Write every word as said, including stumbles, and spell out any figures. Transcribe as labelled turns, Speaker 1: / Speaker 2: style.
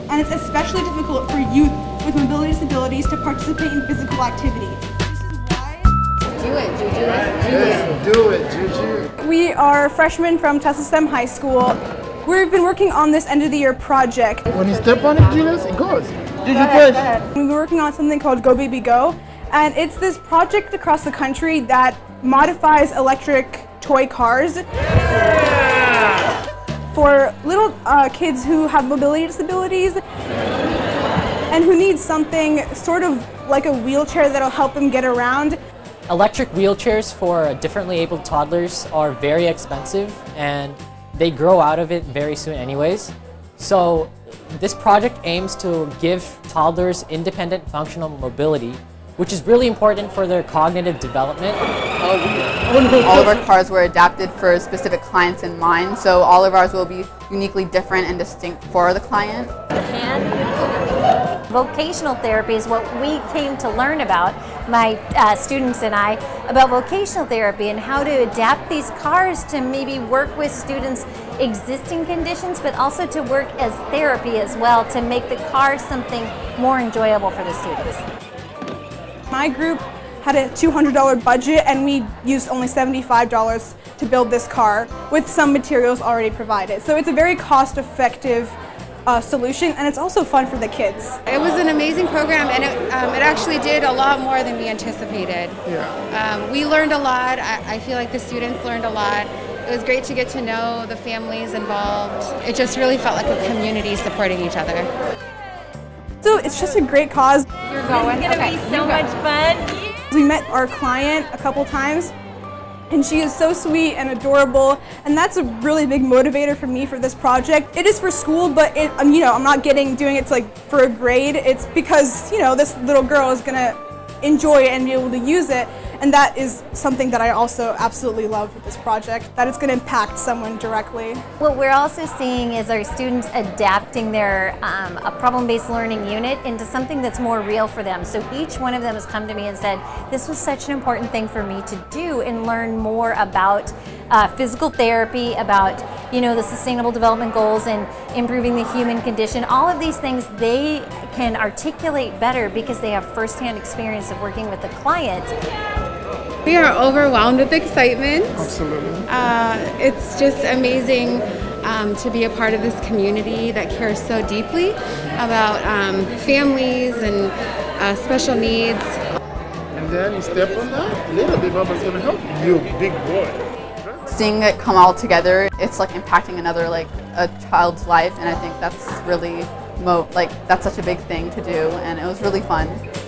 Speaker 1: and it's especially difficult for youth with mobility disabilities to participate in physical activity. This is why...
Speaker 2: Do it, Juju. Let's do
Speaker 3: Let's
Speaker 2: it.
Speaker 3: do it, Juju.
Speaker 1: We are freshmen from Tesla STEM High School. We've been working on this end of the year project.
Speaker 3: When you step on it, Julius, it goes. Juju,
Speaker 1: Go ahead,
Speaker 3: push.
Speaker 1: go ahead. We've been working on something called Go Baby Go, and it's this project across the country that modifies electric toy cars
Speaker 3: Yeah.
Speaker 1: for little uh, kids who have mobility disabilities and who need something sort of like a wheelchair that'll help them get around.
Speaker 4: Electric wheelchairs for differently abled toddlers are very expensive and they grow out of it very soon anyways. So this project aims to give toddlers independent functional mobility, which is really important for their cognitive development.
Speaker 2: All of our cars were adapted for specific clients in mind, so all of ours will be uniquely different and distinct for the client.
Speaker 5: Vocational therapy is what we came to learn about, my uh, students and I, about vocational therapy and how to adapt these cars to maybe work with students' existing conditions, but also to work as therapy as well to make the car something more enjoyable for the students.
Speaker 1: My group had a two hundred dollar budget and we used only seventy-five dollars to build this car with some materials already provided. So it's a very cost-effective uh, solution, and it's also fun for the kids.
Speaker 6: It was an amazing program, and it, um, it actually did a lot more than we anticipated.
Speaker 3: Yeah.
Speaker 6: Um, we learned a lot. I, I feel like the students learned a lot. It was great to get to know the families involved. It just really felt like a community supporting each other.
Speaker 1: So it's just a great cause.
Speaker 6: You're going.
Speaker 5: It's going to
Speaker 6: Okay,
Speaker 5: be so
Speaker 6: you go.
Speaker 5: much fun.
Speaker 1: We met our client a couple times, and she is so sweet and adorable, and that's a really big motivator for me for this project. It is for school, but it, um, you know, I'm not getting doing it to, like for a grade. It's because, you know, this little girl is gonna enjoy it and be able to use it, and that is something that I also absolutely love with this project, that it's going to impact someone directly.
Speaker 5: What we're also seeing is our students adapting their um, a problem-based learning unit into something that's more real for them. So each one of them has come to me and said, this was such an important thing for me to do and learn more about uh, physical therapy, about you know the Sustainable Development Goals and improving the human condition. All of these things they can articulate better because they have firsthand experience of working with the client.
Speaker 6: We are overwhelmed with excitement.
Speaker 3: Absolutely.
Speaker 6: Uh, it's just amazing um, to be a part of this community that cares so deeply about um, families and uh, special needs.
Speaker 3: And then you step on that, little bit of is going to help you, big boy.
Speaker 2: Seeing it come all together, it's like impacting another like a child's life, and I think that's really mo like that's such a big thing to do, and it was really fun.